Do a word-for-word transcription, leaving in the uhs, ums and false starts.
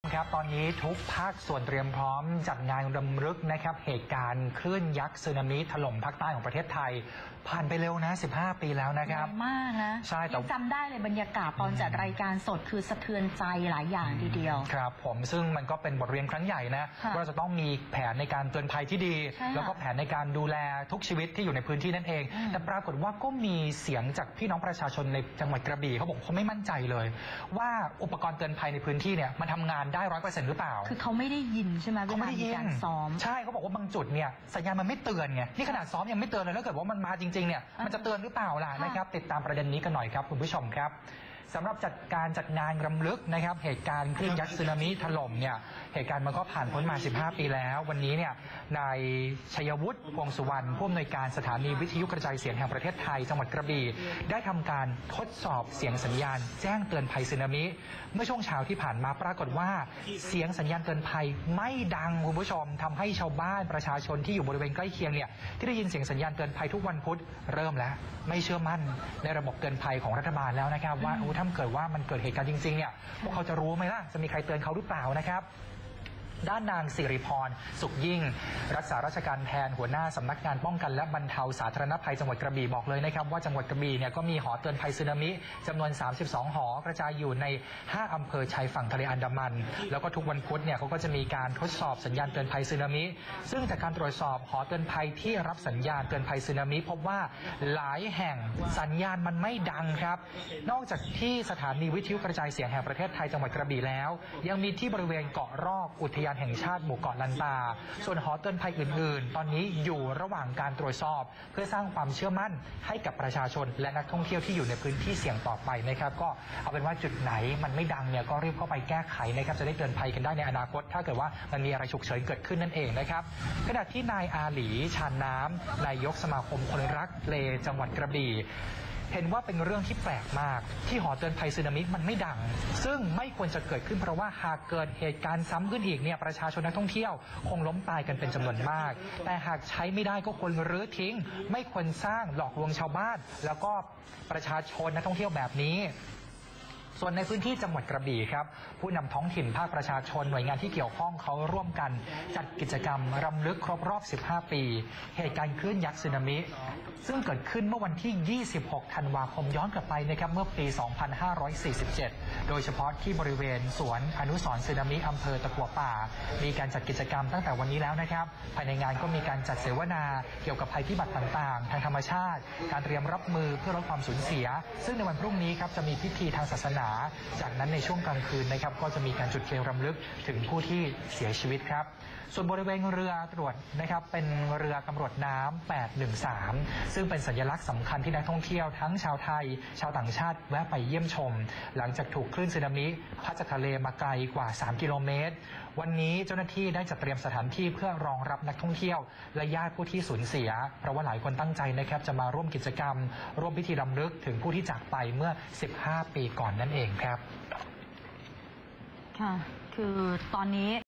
ครับตอนนี้ทุกภาคส่วนเตรียมพร้อมจัดงานรำลึกนะครับเหตุการณ์คลื่นยักษ์สึนามิถล่มภาคใต้ของประเทศไทยผ่านไปเร็วนะสิบห้าปีแล้วนะครับมากนะใช่แต่จำได้เลยบรรยากาศตอนจัดรายการสดคือสะเทือนใจหลายอย่างทีเดียวครับผมซึ่งมันก็เป็นบทเรียนครั้งใหญ่นะว่าจะต้องมีแผนในการเตือนภัยที่ดีแล้วก็แผนในการดูแลทุกชีวิตที่อยู่ในพื้นที่นั่นเองแต่ปรากฏว่าก็มีเสียงจากพี่น้องประชาชนในจังหวัดกระบี่เขาบอกเขาไม่มั่นใจเลยว่าอุปกรณ์เตือนภัยในพื้นที่เนี่ยมันทำงานได้ร้อยเปอร์เซ็นต์หรือเปล่าคือเขาไม่ได้ยินใช่ไหมเขาไม่ได้ยินซ้อมใช่เขาบอกว่าบางจุดเนี่ยสัญญาณมันไม่เตือนไงนี่ขนาดซ้อมยังไม่เตือนเลยถ้าเกิดว่ามันมาจริงๆเนี่ยมันจะเตือนหรือเปล่าล่ะนะครับติดตามประเด็นนี้กันหน่อยครับคุณผู้ชมครับสำหรับจัดการจัดงานรำลึกนะครับเหตุการณ์คลื่นยักษ์สึนามิถล่มเนี่ยเหตุการณ์มันก็ผ่านพ้นมาสิบห้าปีแล้ววันนี้เนี่ยนายชัยวุฒิพวงสุวรรณผู้อำนวยการสถานีวิทยุกระจายเสียงแห่งประเทศไทยจังหวัดกระบี่ได้ทำการทดสอบเสียงสัญญาณแจ้งเตือนภัยสึนามิเมื่อช่วงเช้าที่ผ่านมาปรากฏว่าเสียงสัญญาณเตือนภัยไม่ดังคุณผู้ชมทำให้ชาวบ้านประชาชนที่อยู่บริเวณใกล้เคียงเนี่ยที่ได้ยินเสียงสัญญาณเตือนภัยทุกวันพุธเริ่มแล้วไม่เชื่อมั่นในระบบเตือนภัยของรัฐบาลแล้วนะครับว่าถ้าเกิดว่ามันเกิดเหตุการณ์จริงๆเนี่ยพวกเขาจะรู้ไหมล่ะจะมีใครเตือนเขาหรือเปล่านะครับด้านนางสิริพรสุขยิ่งรักษาราชการแทนหัวหน้าสำนักงานป้องกันและบรรเทาสาธารณภัยจังหวัดกระบี่บอกเลยนะครับว่าจังหวัดกระบี่เนี่ยก็มีหอเตือนภัยสึนามิจำนวนสามสิบสองหอกระจายอยู่ในห้าอำเภอชายฝั่งทะเลอันดามันแล้วก็ทุกวันพุธเนี่ยเขาก็จะมีการทดสอบสัญญาณเตือนภัยสึนามิซึ่งจากการตรวจสอบหอเตือนภัยที่รับสัญญาณเตือนภัยสึนามิพบว่าหลายแห่งสัญญาณมันไม่ดังครับนอกจากที่สถานีวิทยุกระจายเสียงแห่งประเทศไทยจังหวัดกระบี่แล้วยังมีที่บริเวณเกาะรอกอุทยานแห่งชาติหมู่เกาะลันตาส่วนหอเตือนภัยอื่นๆตอนนี้อยู่ระหว่างการตรวจสอบเพื่อสร้างความเชื่อมั่นให้กับประชาชนและนักท่องเที่ยวที่อยู่ในพื้นที่เสี่ยงต่อไปนะครับก็เอาเป็นว่าจุดไหนมันไม่ดังเนี่ยก็รีบเข้าไปแก้ไขนะครับจะได้เตือนภัยกันได้ในอนาคตถ้าเกิดว่ามันมีอะไรฉุกเฉินเกิดขึ้นนั่นเองนะครับขณะที่นายอาหลีชานน้ำนายกสมาคมคนรักเลจังหวัดกระบี่เห็นว่าเป็นเรื่องที่แปลกมากที่หอเตือนภัยสึนามิมันไม่ดังซึ่งไม่ควรจะเกิดขึ้นเพราะว่าหากเกิดเหตุการณ์ซ้ำขึ้นอีกเนี่ยประชาชนนักท่องเที่ยวคงล้มตายกันเป็นจำนวนมากแต่หากใช้ไม่ได้ก็ควรรื้อทิ้งไม่ควรสร้างหลอกลวงชาวบ้านแล้วก็ประชาชนนักท่องเที่ยวแบบนี้ส่วนในพื้นที่จังหวัดกระบี่ครับผู้นำท้องถิ่นภาคประชาชนหน่วยงานที่เกี่ยวข้องเขาร่วมกันจัดกิจกรรมรำลึกครบรอบสิบห้าปีเหตุการณ์คลื่นยักษ์สึนามิซึ่งเกิดขึ้นเมื่อวันที่ยี่สิบหกธันวาคมย้อนกลับไปนะครับเมื่อปีสองพันห้าร้อยสี่สิบเจ็ดโดยเฉพาะที่บริเวณสวนอนุสรณ์สึนามิอำเภอตะกั่วป่ามีการจัดกิจกรรมตั้งแต่วันนี้แล้วนะครับภายในงานก็มีการจัดเสวนาเกี่ยวกับภัยพิบัติต่างๆทางธรรมชาติการเตรียมรับมือเพื่อลดความสูญเสียซึ่งในวันพรุ่งนี้ครับจะมีพิธีทางศาสนาจากนั้นในช่วงกลางคืนนะครับก็จะมีการจุดเทียนรำลึกถึงผู้ที่เสียชีวิตครับส่วนบริเวณเรือตรวจนะครับเป็นเรือกำรวจน้ำแปดหนึ่งสามซึ่งเป็นสัญลักษณ์สำคัญที่นักท่องเที่ยวทั้งชาวไทยชาวต่างชาติแวะไปเยี่ยมชมหลังจากถูกคลื่นสึนามิพัดจากทะเลมาไกลกว่าสามกิโลเมตรวันนี้เจ้าหน้าที่ได้จัดเตรียมสถานที่เพื่อรองรับนักท่องเที่ยวและญาติผู้ที่สูญเสียเพราะว่าหลายคนตั้งใจนะครับจะมาร่วมกิจกรรมร่วมพิธีรำลึกถึงผู้ที่จากไปเมื่อสิบห้าปีก่อนนั่นเองครับค่ะคือตอนนี้